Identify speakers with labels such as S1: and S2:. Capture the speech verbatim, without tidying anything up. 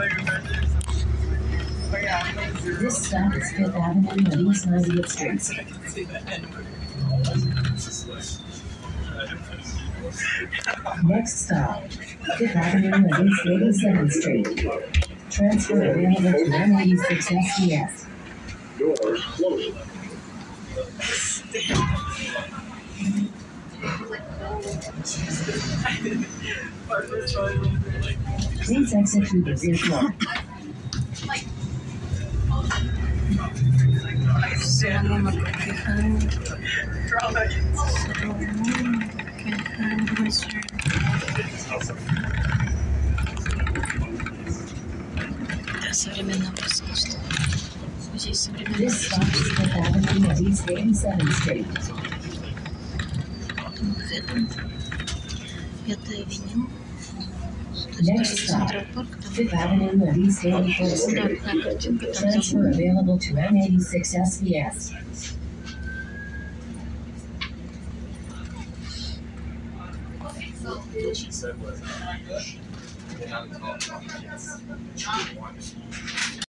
S1: This stop is Fifth Avenue and East ninetieth Street. Next stop, Fifth Avenue and East eighty-seventh Street. Transfer available to one eighty-six S C S.
S2: Doors closing.
S1: Please exit through the rear door.
S3: Sama magkakihan. Sama magkakihan, sir. Да, современная искусство. Здесь современное
S1: This stop is Fifth Avenue and East eighty-seventh Street.
S3: Манхэтану. Пятая авеню.
S1: Next stop, Fifth Avenue and East eighty-fourth Street. Transfer available to M eighty-six S V S.
S2: What she said was,